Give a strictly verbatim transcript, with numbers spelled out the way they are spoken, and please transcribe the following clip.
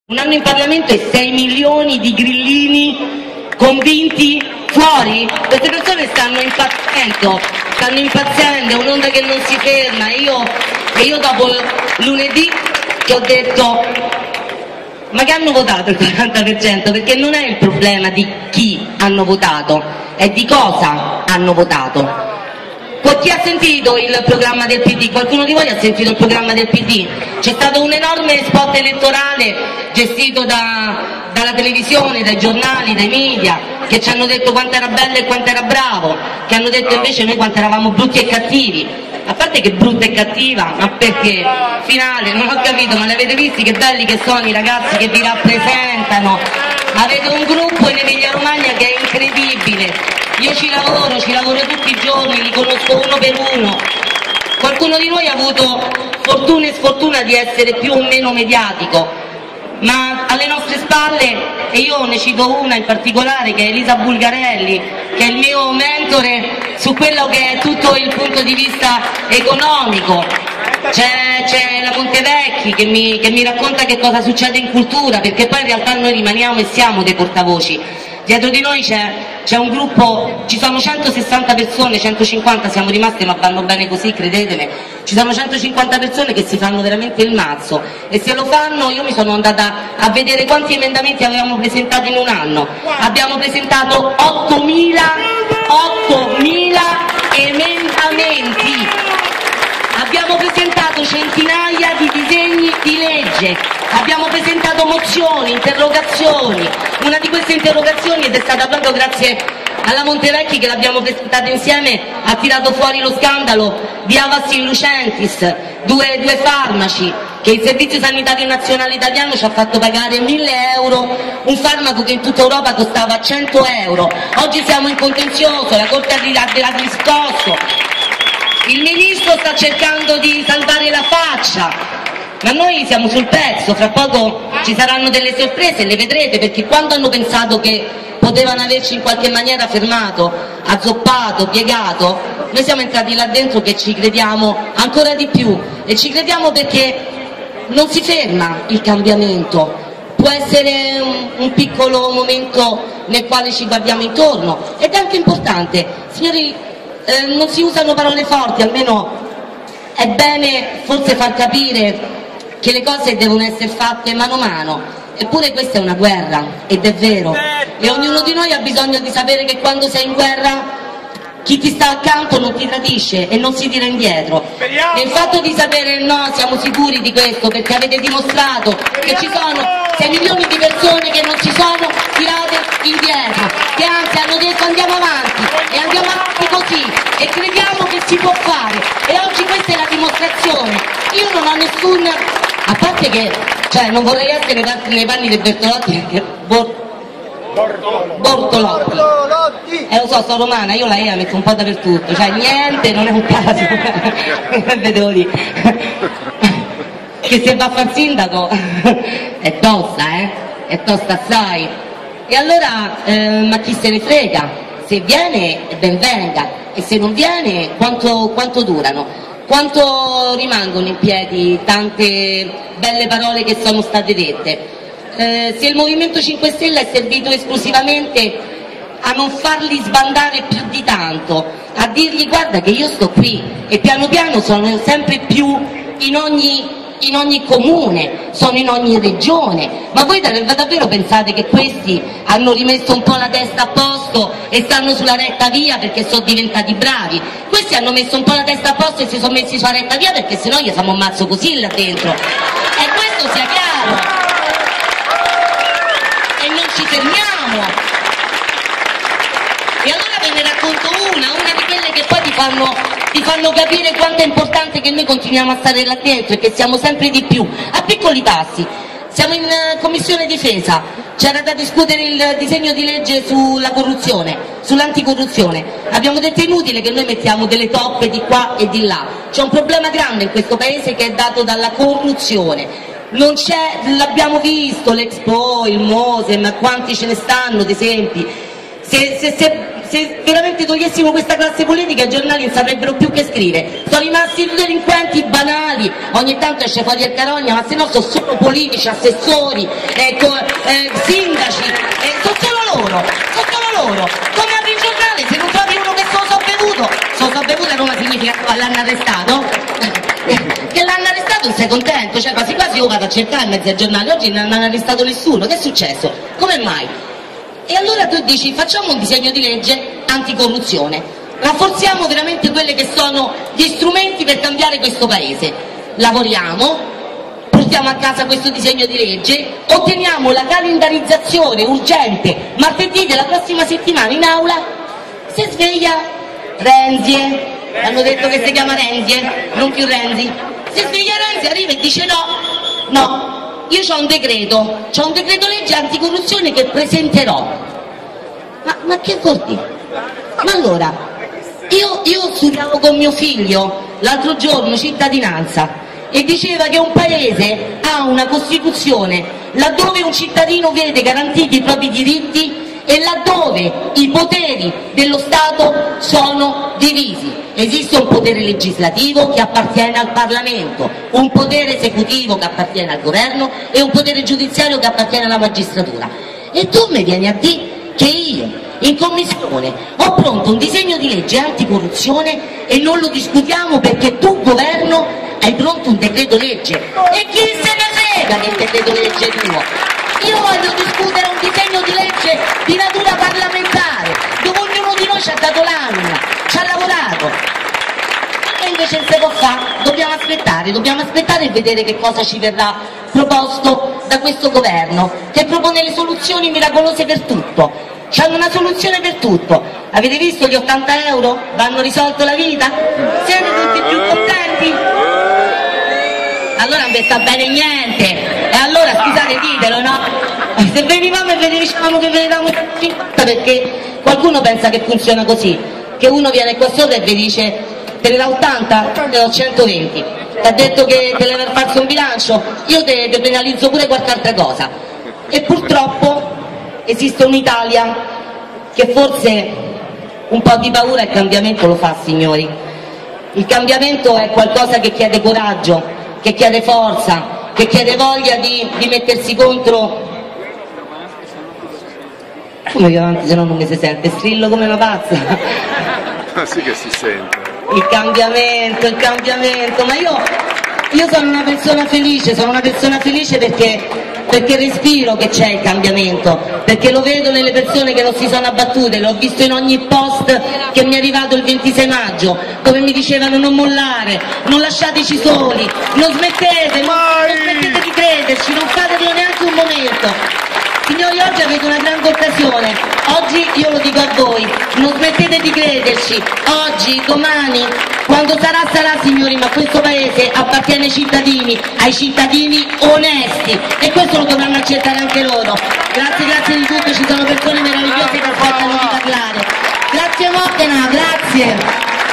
Un anno in Parlamento e sei milioni di grillini convinti fuori? Queste persone stanno impazzendo, stanno impazzendo, è un'onda che non si ferma. Io, e io dopo lunedì che ho detto, ma che hanno votato il quaranta per cento? Perché non è il problema di chi hanno votato, è di cosa hanno votato. Chi ha sentito il programma del P D? Qualcuno di voi ha sentito il programma del P D? C'è stato un enorme spot elettorale gestito da, dalla televisione, dai giornali, dai media, che ci hanno detto quanto era bello e quanto era bravo, che hanno detto invece noi quanto eravamo brutti e cattivi. A parte che brutta e cattiva, ma perché? Finale, non ho capito, ma li avete visti che belli che sono i ragazzi che vi rappresentano? Avete un gruppo in Emilia Romagna che è incredibile. Io ci lavoro, ci lavoro tutti i giorni, li conosco uno per uno. Qualcuno di noi ha avuto fortuna e sfortuna di essere più o meno mediatico, ma alle nostre spalle, e io ne cito una in particolare che è Elisa Bulgarelli, che è il mio mentore su quello che è tutto il punto di vista economico. C'è, c'è la Montevecchi che mi, che mi racconta che cosa succede in cultura, perché poi in realtà noi rimaniamo e siamo dei portavoci. Dietro di noi c'è un gruppo, ci sono centosessanta persone, centocinquanta siamo rimaste, ma vanno bene così, credetemi. Ci sono centocinquanta persone che si fanno veramente il mazzo, e se lo fanno, io mi sono andata a vedere quanti emendamenti avevamo presentato in un anno. Abbiamo presentato ottomila emendamenti. Abbiamo presentato centinaia di disegni di legge, abbiamo presentato mozioni, interrogazioni. Una di queste interrogazioni, ed è stata proprio grazie alla Montevecchi che l'abbiamo presentata insieme, ha tirato fuori lo scandalo di Avastin Lucentis, due, due farmaci che il Servizio Sanitario Nazionale Italiano ci ha fatto pagare mille euro, un farmaco che in tutta Europa costava cento euro. Oggi siamo in contenzioso, la Corte ha riscosso. Il Ministro sta cercando di salvare la faccia, ma noi siamo sul pezzo, fra poco ci saranno delle sorprese, le vedrete, perché quando hanno pensato che potevano averci in qualche maniera fermato, azzoppato, piegato, noi siamo entrati là dentro che ci crediamo ancora di più, e ci crediamo perché non si ferma il cambiamento. Può essere un, un piccolo momento nel quale ci guardiamo intorno, ed è anche importante, signori. Eh, non si usano parole forti, almeno è bene forse far capire che le cose devono essere fatte mano a mano. Eppure questa è una guerra, ed è vero, e ognuno di noi ha bisogno di sapere che quando sei in guerra chi ti sta accanto non ti tradisce e non si tira indietro. E il fatto di sapere il no, siamo sicuri di questo, perché avete dimostrato che ci sono sei milioni di persone che non si sono tirate indietro, che anzi hanno detto andiamo avanti, e andiamo avanti così, e crediamo che si può fare, e oggi questa è la dimostrazione. Io non ho nessun, a parte che, cioè non vorrei essere nei panni del Bertolotti, perché Bor... Bortolotti, eh lo so, sono romana, io la E la metto un po' dappertutto, cioè niente, non è un caso, vedevo lì, che se va a far sindaco è tosta, eh, è tosta assai. E allora, eh, ma chi se ne frega, se viene ben venga, e se non viene quanto, quanto durano, quanto rimangono in piedi tante belle parole che sono state dette. Eh, se il Movimento cinque Stelle è servito esclusivamente a non farli sbandare più di tanto, a dirgli guarda che io sto qui, e piano piano sono sempre più in ogni, in ogni comune, sono in ogni regione, ma voi davvero pensate che questi hanno rimesso un po' la testa a posto e stanno sulla retta via perché sono diventati bravi? Questi hanno messo un po' la testa a posto e si sono messi sulla retta via perché sennò gli siamo ammazzo così là dentro, e questo sia chiaro. Ci fermiamo. E allora ve ne racconto una, una di quelle che poi ti fanno, ti fanno capire quanto è importante che noi continuiamo a stare là dentro e che siamo sempre di più, a piccoli passi. Siamo in uh, Commissione Difesa, c'era da discutere il disegno di legge sulla corruzione, sull'anticorruzione. Abbiamo detto è inutile che noi mettiamo delle toppe di qua e di là. C'è un problema grande in questo paese che è dato dalla corruzione. Non c'è, l'abbiamo visto, l'Expo, il Mose, ma quanti ce ne stanno di esempi. Se, se, se, se veramente togliessimo questa classe politica i giornali non saprebbero più che scrivere. Sono rimasti delinquenti banali, ogni tanto esce fuori il Carogna, ma se no sono solo politici, assessori, ecco, eh, sindaci, eh, sono solo loro, sono solo loro. Come apri il giornale se non trovi uno che se lo so bevuto? Se lo so bevuto a Roma significa che l'hanno arrestato? Che l'hanno arrestato non sei contento? Cioè quasi quasi io vado a cercare in mezzo ai giornali, oggi non hanno arrestato nessuno, che è successo? Come mai? E allora tu dici facciamo un disegno di legge anticorruzione, rafforziamo veramente quelli che sono gli strumenti per cambiare questo paese, lavoriamo, portiamo a casa questo disegno di legge, otteniamo la calendarizzazione urgente martedì della prossima settimana in aula, si sveglia Renzi, hanno detto che si chiama Renzi, non più Renzi, si sveglia Renzi, arriva e dice no, no, io ho un decreto, ho un decreto legge anticorruzione che presenterò. Ma, ma che vuol dire? Ma allora, io, io studiavo con mio figlio l'altro giorno cittadinanza e diceva che un paese ha una Costituzione laddove un cittadino vede garantiti i propri diritti e laddove i poteri dello Stato sono divisi. Esiste un potere legislativo che appartiene al Parlamento, un potere esecutivo che appartiene al governo e un potere giudiziario che appartiene alla magistratura. E tu mi vieni a dire che io in commissione ho pronto un disegno di legge anticorruzione e non lo discutiamo perché tu governo hai pronto un decreto legge. E chi se ne frega del decreto legge tuo? Io voglio discutere un disegno di legge di natura parlamentare, dove ognuno di noi ci ha dato l'anima, ci ha lavorato. E invece non si può fare, dobbiamo aspettare, dobbiamo aspettare e vedere che cosa ci verrà proposto da questo governo, che propone le soluzioni miracolose per tutto. C'hanno una soluzione per tutto. Avete visto gli ottanta euro? Vanno risolto la vita? Siete tutti più contenti? Allora non vi sta bene niente. E allora scusate, ditelo, no? Se venivamo e vi dicevamo che venivamo cinquanta, perché qualcuno pensa che funziona così, che uno viene qua sopra e vi dice te ne da ottanta, te ne do centoventi. Ti ha detto che te ne aver fatto un bilancio, io te, te penalizzo pure qualche altra cosa. E purtroppo esiste un'Italia che forse un po' di paura e il cambiamento lo fa, signori. Il cambiamento è qualcosa che chiede coraggio, che chiede forza, che chiede voglia di, di mettersi contro. Come che avanti, se no non mi si sente, strillo come una pazza. Ah sì che si sente. Il cambiamento, il cambiamento, ma io, io sono una persona felice, sono una persona felice perché, perché respiro che c'è il cambiamento, perché lo vedo nelle persone che non si sono abbattute, l'ho visto in ogni post che mi è arrivato il ventisei maggio, dove mi dicevano non mollare, non lasciateci soli, non smettete, non, non smettete di crederci, non fatelo neanche un momento. Signori, oggi avete una grande occasione, oggi io lo dico a voi, non smettete di crederci, oggi, domani, quando sarà sarà, signori, ma questo paese appartiene ai cittadini, ai cittadini onesti, e questo lo dovranno accettare anche loro. Grazie, grazie di tutto, ci sono persone meravigliose che aspettano di parlare. Grazie Modena, grazie.